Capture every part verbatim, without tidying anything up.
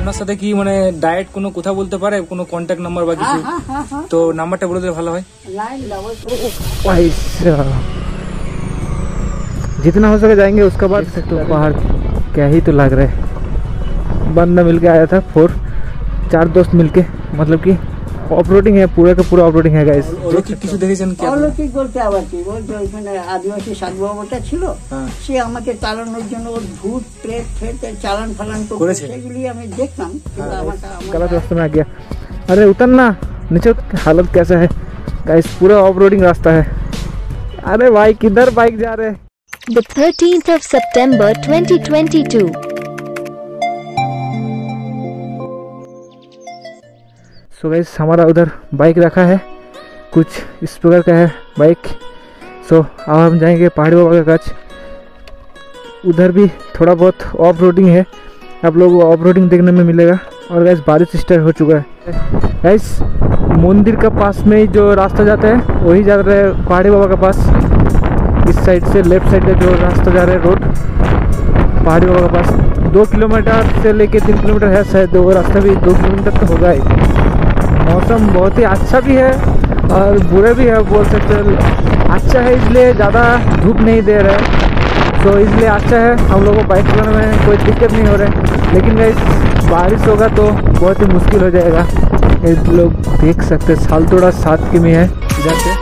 আপনার সাথে কি মানে ডাইরেক্ট কোনো কথা বলতে পারে, কোনো কন্ট্যাক্ট নাম্বার বা কিছু? তো নাম্বারটা বলে দিলে ভালো হয়। जितना हो सके जाएंगे। उसके बाद तो पहाड़ क्या ही तो लग रहा है। बंदा मिलके आया था, फोर चार दोस्त मिलके, मतलब कि অফ রোডিং है, पूरा का पूरा অফ রোডিং है गाइस। অলৌকিক কিছু দেখেছেন কি? অলৌকিক বলতে আবার কি বলতে, ওইখানে আদিবাসী সাধু বাবাটা ছিল, সে আমাকে চালানোর জন্য ওর ভূত প্রেত ফেত চালান ফালান তো সেগুলি আমি দেখলাম, কিন্তু আমাকে गलत रास्ते में आ गया। अरे उतरना नीचे, हालत कैसा है गाइस, पूरा ऑफ रोडिंग रास्ता है। अरे भाई किधर बाइक जा रहे हैं? The thirteenth of September twenty twenty-two. So guys हमारा उधर बाइक रखा है, कुछ इस प्रकार का है बाइक। सो अब हम जाएंगे पहाड़ी बाबा के काछ। उधर भी थोड़ा बहुत ऑफ रोडिंग है, आप लोगों को ऑफ रोडिंग देखने में मिलेगा। और गाइस बारिश स्टार्ट हो चुका है। गाइस मंदिर का पास में ही जो रास्ता जाता है वही जा रहा है पहाड़ी बाबा के पास। इस साइड से लेफ्ट साइड का जो रास्ता जा रहा है रोड पहाड़ी बाबा के पास, दो किलोमीटर से लेके तीन किलोमीटर है शायद, वो रास्ता भी दो किलोमीटर तो होगा ही। मौसम बहुत ही अच्छा भी है और बुरा भी है बोल सकते हैं। अच्छा है इसलिए ज़्यादा धूप नहीं दे रहा है, तो इसलिए अच्छा है, हम लोगों को बाइक चलाने में कोई दिक्कत नहीं हो रहा है। लेकिन गाइस बारिश होगा तो बहुत ही मुश्किल हो जाएगा। ये लोग देख सकते हैं सालतोड़ा सात किमी है इधर से।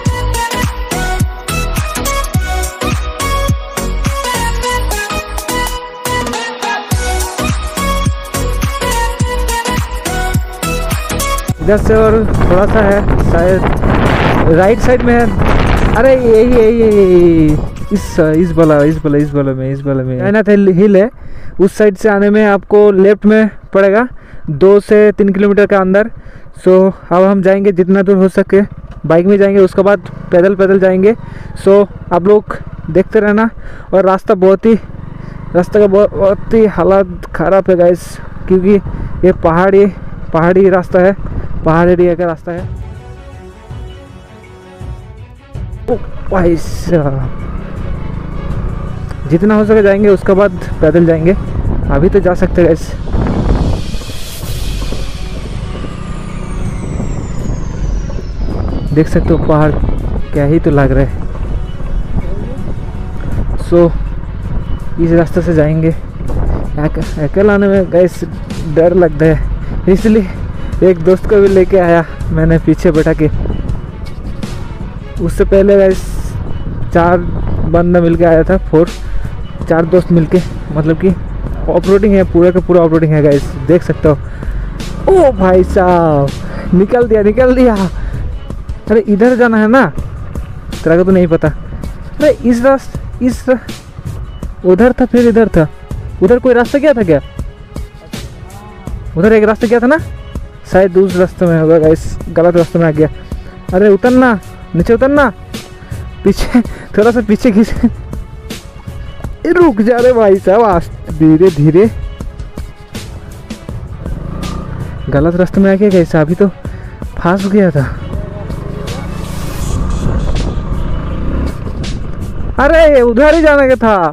इधर से और थोड़ा सा है शायद राइट साइड में है। अरे यही यही यही इस इस वाला इस वाला इस वाला में इस वाला में जयनाथ हिल है, उस साइड से आने में आपको लेफ्ट में पड़ेगा, दो से तीन किलोमीटर का अंदर। सो अब हम जाएंगे जितना दूर हो सके, बाइक में जाएंगे, उसके बाद पैदल पैदल जाएंगे। सो आप लोग देखते रहना। और रास्ता बहुत ही रास्ते का बहुत बहुत ही हालत ख़राब है गाइस, क्योंकि ये पहाड़ी पहाड़ी रास्ता है, पहाड़ एरिया का रास्ता है। ओ भाई साहब, जितना हो सके जाएंगे, उसके बाद पैदल जाएंगे। अभी तो जा सकते हैं गाइस। देख सकते हो पहाड़ क्या ही तो लग रहा है। सो इस रास्ते से जाएंगे। अकेला आने में गाइस डर लगता है, इसलिए एक दोस्त को भी लेके आया मैंने पीछे बैठा के। उससे पहले गाइस चार बंदा मिलके आया था, फोर चार दोस्त मिलके, मतलब कि ऑफ रोडिंग है, पूरा का पूरा ऑफ रोडिंग है गाइस, देख सकते हो। ओ भाई साहब निकल दिया निकल दिया। अरे इधर जाना है ना, तेरा को तो नहीं पता। अरे इस रास्ते इस उधर था, फिर इधर था, उधर कोई रास्ता क्या था क्या? उधर एक रास्ता क्या था ना, शायद उस रास्ते में होगा गाइस, गलत रास्ते में आ गया। अरे उतरना नीचे, उतरना पीछे, थोड़ा सा पीछे खींच। रुक जा रहे भाई साहब, धीरे धीरे। गलत रास्ते में आ गया गाइस, अभी तो फंस गया था। अरे उधर ही जाने का था,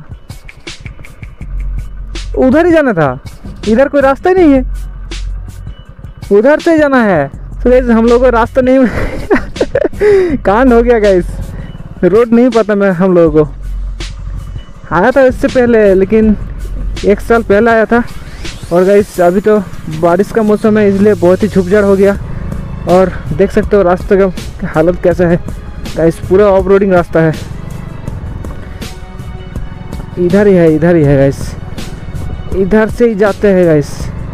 उधर ही जाना था, इधर कोई रास्ता ही नहीं है, उधर से जाना है। तो गाइस हम लोगों को रास्ता नहीं कांड हो गया गाइस, रोड नहीं पता मैं हम लोगों को। आया था इससे पहले, लेकिन एक साल पहले आया था। और गाइस अभी तो बारिश का मौसम है, इसलिए बहुत ही झुपझाड़ हो गया। और देख सकते हो रास्ते का हालत कैसा है गाइस, पूरा ऑफ रोडिंग रास्ता है। इधर ही है, इधर ही है गाइस, इधर से ही जाते हैं गाइस।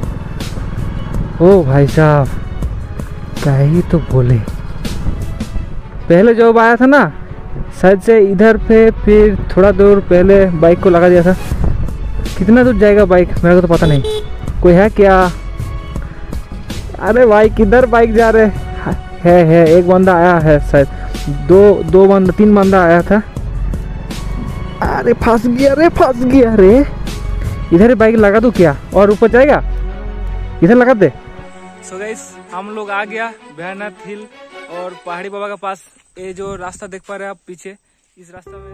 ओ भाई साहब क्या ही तो बोले, पहले जब आया था ना शायद से इधर पे, फिर थोड़ा दूर पहले बाइक को लगा दिया था। कितना दूर जाएगा बाइक मेरे को तो पता नहीं, कोई है क्या? अरे भाई किधर बाइक जा रहे है? है एक बंदा आया है शायद, दो दो बंदा तीन बंदा आया था। अरे फंस गया रे, फंस गया रे। इधर ही बाइक लगा दूं क्या, और ऊपर जाएगा? इधर लगा दे। सो so गाइस हम लोग आ गया भैरवनाथ हिल और पहाड़ी बाबा के पास। ये जो रास्ता देख पा रहे हैं आप पीछे, इस रास्ता में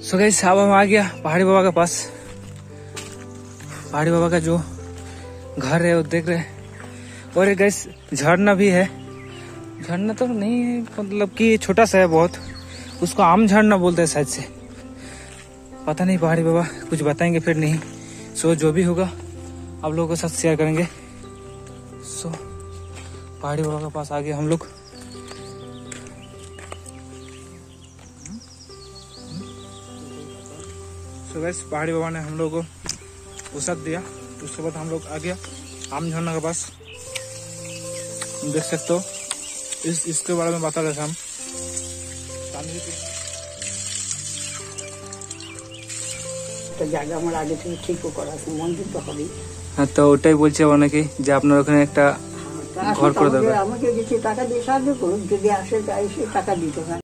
सो गाइस अब हम आ गया पहाड़ी बाबा के पास। पहाड़ी बाबा का जो घर है वो देख रहे हैं। और एक गाइस झरना भी है। झरना तो नहीं है, मतलब कि छोटा सा है बहुत, उसको आम झरना बोलते हैं शायद से, पता नहीं। पहाड़ी बाबा कुछ बताएंगे फिर नहीं। सो जो भी होगा आप लोगों के साथ शेयर करेंगे। सो पहाड़ी बाबा के पास आ गए हम लोग। सो गाइस पहाड़ी बाबा ने हम लोग को प्रसाद दिया। उसके बाद हम लोग आ गया आम झरना के पास। देख सकते हो, इस इसके बारे में बता रहे थे हम। তো জায়গা আমার আগে থেকে ঠিকও করা আছে, মন্দির তো হবেই। হ্যাঁ, তো ওটাই বলছে অনেকে যে আপনার ওখানে একটা ঘর করে দেবে। আমাকে কিছু টাকা দিয়ে সাহায্য করুন, যদি আসে তাই সে টাকা দিতে হয়।